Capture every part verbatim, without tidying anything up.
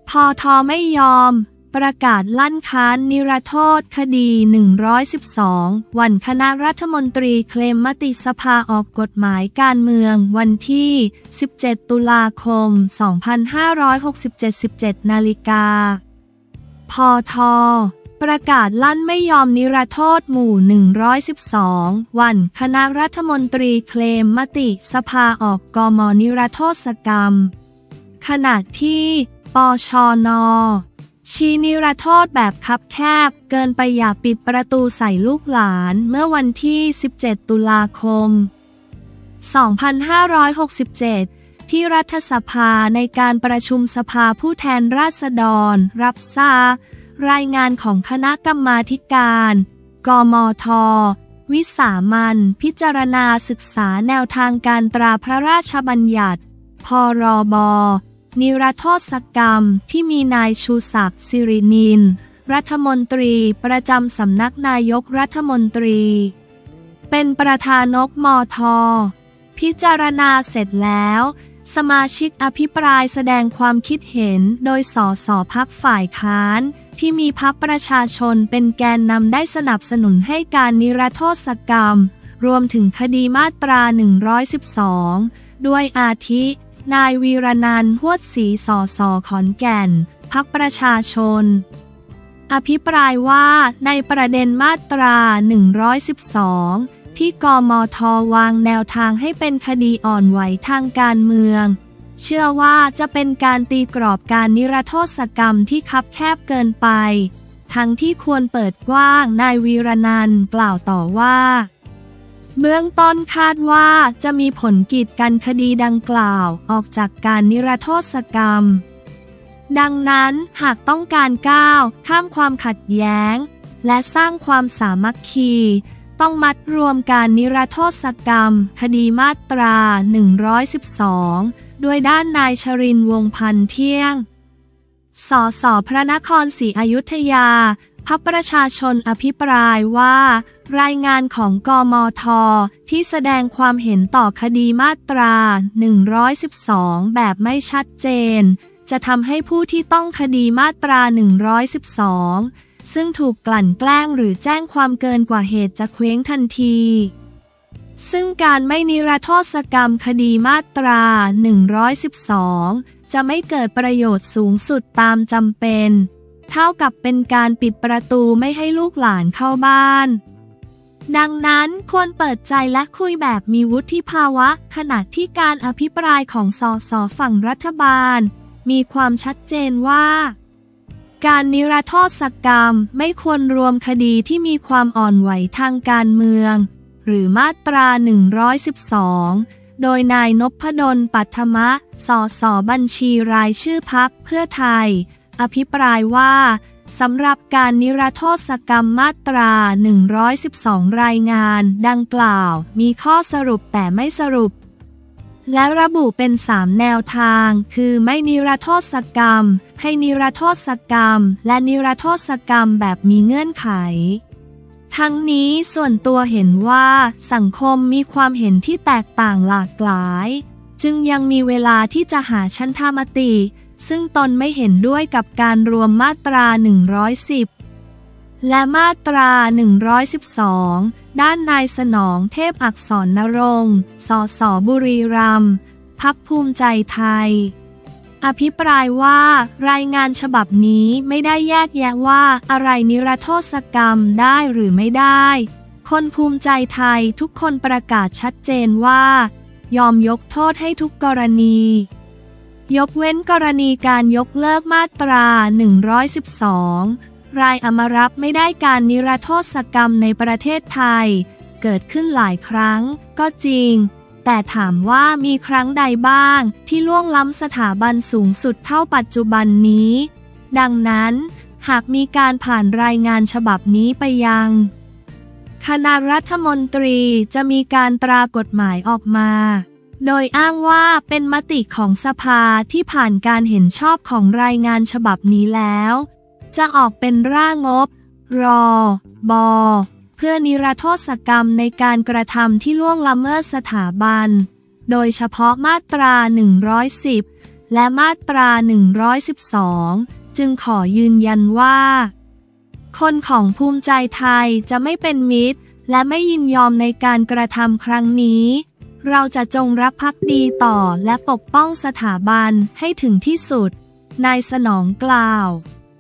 พท.ไม่ยอมประกาศลั่นค้านนิรโทษคดีหนึ่งร้อยสิบสองวันคณะรัฐมนตรีเคลมมติสภาออกกฎหมายการเมืองวันที่สิบเจ็ดตุลาคมสองพันห้าร้อยหกสิบเจ็ด สิบเจ็ดนาฬิกาพท.ประกาศลั่นไม่ยอมนิรโทษหมู่หนึ่งร้อยสิบสองวันคณะรัฐมนตรีเคลมมติสภาออกกม.นิรโทษกรรมขณะที่ปชน.ชี้นิรโทษแบบคับแคบเกินไปอย่าปิดประตูใส่ลูกหลานเมื่อวันที่สิบเจ็ดตุลาคมสองพันห้าร้อยหกสิบเจ็ดที่รัฐสภาในการประชุมสภาผู้แทนราษฎรรับทราบรายงานของคณะกรรมาธิการกมท.วิสามัญพิจารณาศึกษาแนวทางการตราพระราชบัญญัติพรบนิรโทษกรรมที่มีนายชูศักดิ์สิรินินรัฐมนตรีประจำสำนักนายกรัฐมนตรีเป็นประธานกมท.พิจารณาเสร็จแล้วสมาชิกอภิปรายแสดงความคิดเห็นโดยสสพรรคฝ่ายค้านที่มีพรรคประชาชนเป็นแกนนำได้สนับสนุนให้การนิรโทษกรรมรวมถึงคดีมาตราหนึ่งร้อยสิบสองด้วยอาทินายวีรนันท์ ฮวดศรีสสขอนแก่นพรรคประชาชนอภิปรายว่าในประเด็นมาตราหนึ่งร้อยสิบสองที่กมท.วางแนวทางให้เป็นคดีอ่อนไหวทางการเมืองเชื่อว่าจะเป็นการตีกรอบการนิรโทษกรรมที่คับแคบเกินไปทั้งที่ควรเปิดกว้างนายวีรนันท์กล่าวต่อว่าเบื้องต้นคาดว่าจะมีผลกีดกันคดีดังกล่าวออกจากการนิรโทษกรรมดังนั้นหากต้องการก้าวข้ามความขัดแย้งและสร้างความสามัคคีต้องมัดรวมการนิรโทษกรรมคดีมาตราหนึ่งร้อยสิบสองด้วยด้านนายชรินทร์ วงศ์พันเที่ยงสสพระนครศรีอยุธยาพรรคประชาชนอภิปรายว่ารายงานของกมท.ที่แสดงความเห็นต่อคดีมาตราหนึ่งร้อยสิบสองแบบไม่ชัดเจนจะทำให้ผู้ที่ต้องคดีมาตราหนึ่งร้อยสิบสองซึ่งถูกกลั่นแกล้งหรือแจ้งความเกินกว่าเหตุจะเคว้งทันทีซึ่งการไม่นิรโทษกรรมคดีมาตราหนึ่งร้อยสิบสองจะไม่เกิดประโยชน์สูงสุดตามจำเป็นเท่ากับเป็นการปิดประตูไม่ให้ลูกหลานเข้าบ้านดังนั้นควรเปิดใจและคุยแบบมีวุฒิภาวะขณะที่การอภิปรายของสสฝั่งรัฐบาลมีความชัดเจนว่าการนิรโทษกรรมไม่ควรรวมคดีที่มีความอ่อนไหวทางการเมืองหรือมาตราหนึ่งร้อยสิบสองโดยนายนพดล ปัทมะสสบัญชีรายชื่อพรรคเพื่อไทยอภิปรายว่าสำหรับการนิรโทษกรรมมาตราหนึ่งร้อยสิบสองรายงานดังกล่าวมีข้อสรุปแต่ไม่สรุปและระบุเป็นสามแนวทางคือไม่นิรโทษกรรมให้นิรโทษกรรมและนิรโทษกรรมแบบมีเงื่อนไขทั้งนี้ส่วนตัวเห็นว่าสังคมมีความเห็นที่แตกต่างหลากหลายจึงยังมีเวลาที่จะหาชันธามติซึ่งตนไม่เห็นด้วยกับการรวมมาตราหนึ่งร้อยสิบและมาตราหนึ่งร้อยสิบสองด้านนายสนองเทพอักษรนรงค์สสบุรีรัมย์พรรคภูมิใจไทยอภิปรายว่ารายงานฉบับนี้ไม่ได้แยกแยะว่าอะไรนิรโทษกรรมได้หรือไม่ได้คนภูมิใจไทยทุกคนประกาศชัดเจนว่ายอมยกโทษให้ทุกกรณียกเว้นกรณีการยกเลิกมาตราหนึ่งร้อยสิบสองรายอมรับไม่ได้การนิรโทษกรรมในประเทศไทยเกิดขึ้นหลายครั้งก็จริงแต่ถามว่ามีครั้งใดบ้างที่ล่วงล้ำสถาบันสูงสุดเท่าปัจจุบันนี้ดังนั้นหากมีการผ่านรายงานฉบับนี้ไปยังคณะรัฐมนตรีจะมีการตรากฎหมายออกมาโดยอ้างว่าเป็นมติของสภาที่ผ่านการเห็นชอบของรายงานฉบับนี้แล้วจะออกเป็นร่างงบรบเพื่อนิรโทษกรรมในการกระทำที่ล่วงละเมิดสถาบันโดยเฉพาะมาตราหนึ่งร้อยสิบและมาตราหนึ่งร้อยสิบสองจึงขอยืนยันว่าคนของภูมิใจไทยจะไม่เป็นมิตรและไม่ยินยอมในการกระทำครั้งนี้เราจะจงรักภักดีต่อและปกป้องสถาบันให้ถึงที่สุดนายสนองกล่าว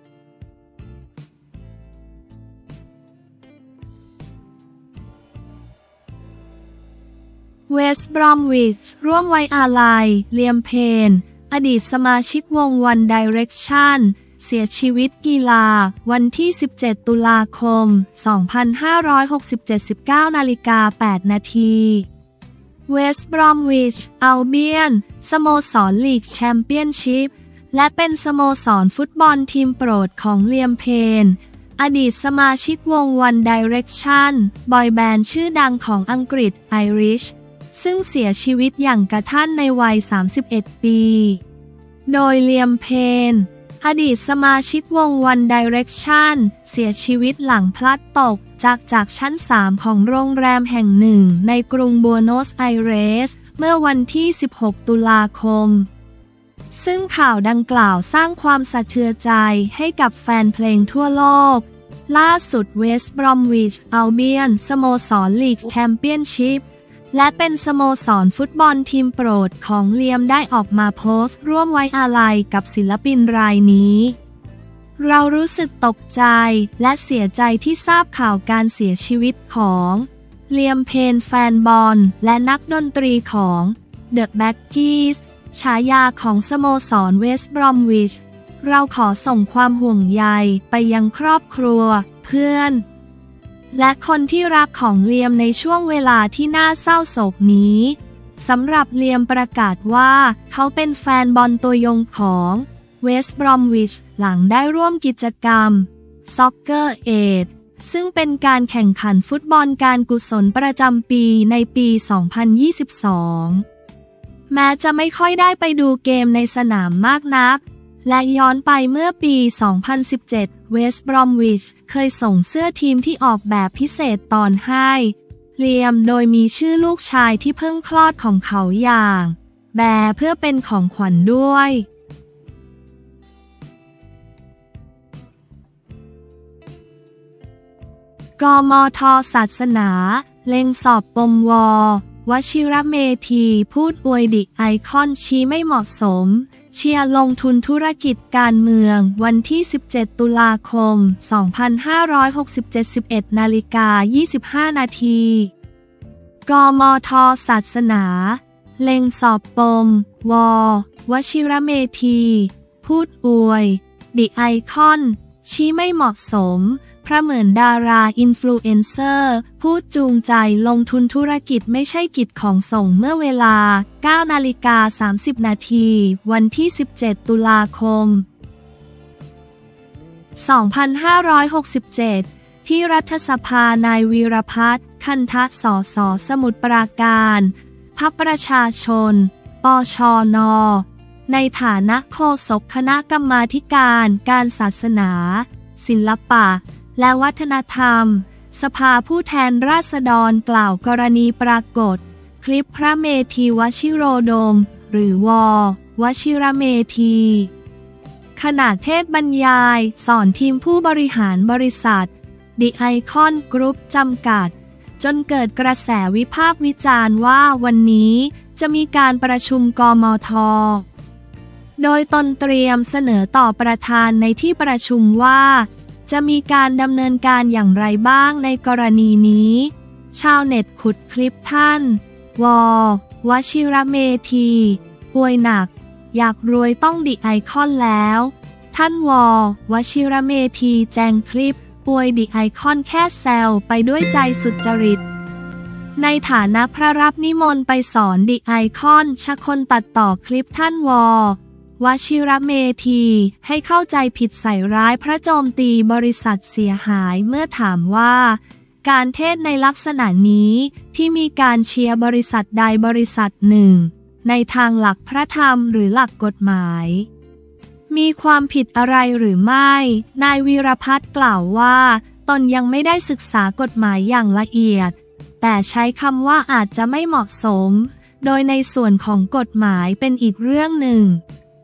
เวสต์บรอมวิชร่วมไว้อาลัยเลียมเพนอดีตสมาชิกวง One Direction เสียชีวิตกีฬาวันที่สิบเจ็ดตุลาคมสองพันห้าร้อยหกสิบเจ็ด สิบเก้านาฬิกาแปดนาทีเวสต์บรอมวิชอัลเบียนสโมสรลีกแชมเปี้ยนชิพและเป็นสโมสรฟุตบอลทีมโปรดของเลียมเพนอดีตสมาชิกวง One Direction บอยแบนด์ชื่อดังของอังกฤษไอริชซึ่งเสียชีวิตอย่างกระทันในวัยสามสิบเอ็ดปีโดยเลียมเพนอดีตสมาชิกวง One Direction เสียชีวิตหลังพลัดตกจากจากชั้นสามของโรงแรมแห่งหนึ่งในกรุงบัวโนสไอเรสเมื่อวันที่สิบหกตุลาคมซึ่งข่าวดังกล่าวสร้างความสะเทือนใจให้กับแฟนเพลงทั่วโลกล่าสุดเวสต์บรอมวิชอัลเบียนสโมสรลีกแชมเปี้ยนชิพและเป็นสโมสรฟุตบอลทีมโปรดของเลียมได้ออกมาโพสต์ร่วมไว้อาลัยกับศิลปินรายนี้เรารู้สึกตกใจและเสียใจที่ทราบข่าวการเสียชีวิตของเลียมเพนแฟนบอลและนักดนตรีของ The Baggies ฉายาของสโมสรเวสต์บรอมวิชเราขอส่งความห่วงใยไปยังครอบครัวเพื่อนและคนที่รักของเลียมในช่วงเวลาที่น่าเศร้าโศกนี้สำหรับเลียมประกาศว่าเขาเป็นแฟนบอลตัวยงของเวสต์บรอมวิชหลังได้ร่วมกิจกรรม Soccer Aid ซึ่งเป็นการแข่งขันฟุตบอลการกุศลประจำปีในปี สองพันยี่สิบสอง แม้จะไม่ค่อยได้ไปดูเกมในสนามมากนักและย้อนไปเมื่อปี สองพันสิบเจ็ด เวสต์บรอมวิชเคยส่งเสื้อทีมที่ออกแบบพิเศษตอนให้เลียมโดยมีชื่อลูกชายที่เพิ่งคลอดของเขาอย่างแบร์เพื่อเป็นของขวัญด้วยกมท.ศาสนาเล็งสอบปมว.วชิรเมธีพูดอวยดิไอคอนชี้ไม่เหมาะสมเชียร์ลงทุนธุรกิจการเมืองวันที่สิบเจ็ดตุลาคมสองพันห้าร้อยหกสิบเจ็ด สิบเอ็ดนาฬิกายี่สิบห้านาทีกมท.ศาสนาเล็งสอบปมว.วชิรเมธีพูดอวยดิไอคอนชี้ไม่เหมาะสมพระเหมือนดาราอินฟลูเอนเซอร์พูดจูงใจลงทุนธุรกิจไม่ใช่กิจของส่งเมื่อเวลา เก้านาฬิกาสามสิบนาทีวันที่สิบเจ็ดตุลาคมสองพันห้าร้อยหกสิบเจ็ดที่รัฐสภานายวีรพัฒน์คันทะสสสมุทรปราการพรรคประชาชนปชนในฐานะโฆษกคณะกรรมาธิการการศาสนาศิลปะและวัฒนธรรมสภาผู้แทนราษฎรกล่าวกรณีปรากฏคลิปพระเมธีวชิโรดมหรือววชิรเมธีขณะเทศบรรยายสอนทีมผู้บริหารบริษัท The Icon Group จำกัดจนเกิดกระแสวิพากษ์วิจารณ์ว่าวันนี้จะมีการประชุมกมท.โดยตนเตรียมเสนอต่อประธานในที่ประชุมว่าจะมีการดำเนินการอย่างไรบ้างในกรณีนี้ชาวเน็ตขุดคลิปท่านววชิรเมธีป่วยหนักอยากรวยต้องดิไอคอนแล้วท่านววชิรเมธีแจ้งคลิปป่วยดิไอคอนแค่แซวไปด้วยใจสุจริตในฐานะพระรับนิมนต์ไปสอนดิไอคอนชะคนตัดต่อคลิปท่านววชิรเมธีให้เข้าใจผิดใส่ร้ายพระโจมตีบริษัทเสียหายเมื่อถามว่าการเทศในลักษณะนี้ที่มีการเชียร์บริษัทใดบริษัทหนึ่งในทางหลักพระธรรมหรือหลักกฎหมายมีความผิดอะไรหรือไม่นายวีรพัฒน์กล่าวว่าตนยังไม่ได้ศึกษากฎหมายอย่างละเอียดแต่ใช้คำว่าอาจจะไม่เหมาะสมโดยในส่วนของกฎหมายเป็นอีกเรื่องหนึ่ง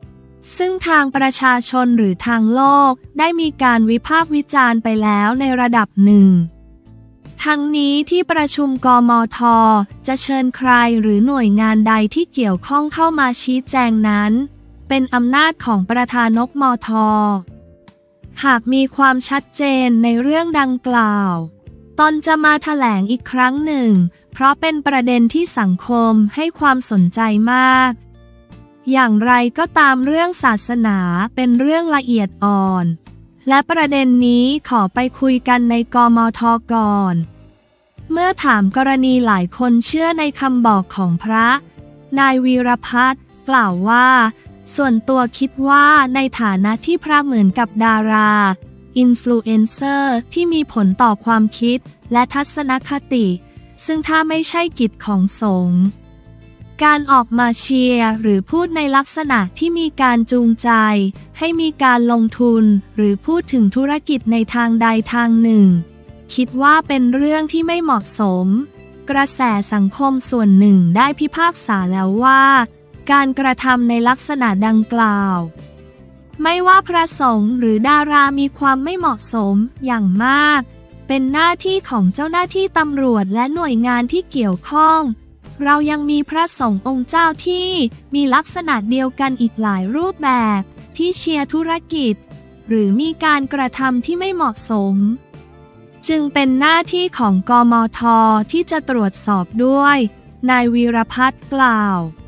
ซึ่งทางประชาชนหรือทางโลกได้มีการวิพากษ์วิจารณ์ไปแล้วในระดับหนึ่งทั้งนี้ที่ประชุมกมท.จะเชิญใครหรือหน่วยงานใดที่เกี่ยวข้องเข้ามาชี้แจงนั้นเป็นอำนาจของประธานกมท.หากมีความชัดเจนในเรื่องดังกล่าวตนจะมาแถลงอีกครั้งหนึ่งเพราะเป็นประเด็นที่สังคมให้ความสนใจมากอย่างไรก็ตามเรื่องศาสนาเป็นเรื่องละเอียดอ่อนและประเด็นนี้ขอไปคุยกันในกมท.ก่อนเมื่อถามกรณีหลายคนเชื่อในคำบอกของพระนายวีรพัฒน์กล่าวว่าส่วนตัวคิดว่าในฐานะที่พระเหมือนกับดาราอินฟลูเอนเซอร์ที่มีผลต่อความคิดและทัศนคติซึ่งถ้าไม่ใช่กิจของสงฆ์การออกมาเชียร์หรือพูดในลักษณะที่มีการจูงใจให้มีการลงทุนหรือพูดถึงธุรกิจในทางใดทางหนึ่งคิดว่าเป็นเรื่องที่ไม่เหมาะสมกระแสสังคมส่วนหนึ่งได้พิพากษาแล้วว่าการกระทำในลักษณะดังกล่าวไม่ว่าพระสงฆ์หรือดารามีความไม่เหมาะสมอย่างมากเป็นหน้าที่ของเจ้าหน้าที่ตำรวจและหน่วยงานที่เกี่ยวข้องเรายังมีพระสงฆ์องค์เจ้าที่มีลักษณะเดียวกันอีกหลายรูปแบบที่เชียร์ธุรกิจหรือมีการกระทำที่ไม่เหมาะสมจึงเป็นหน้าที่ของกมท.ที่จะตรวจสอบด้วยนายวีรพัฒน์กล่าว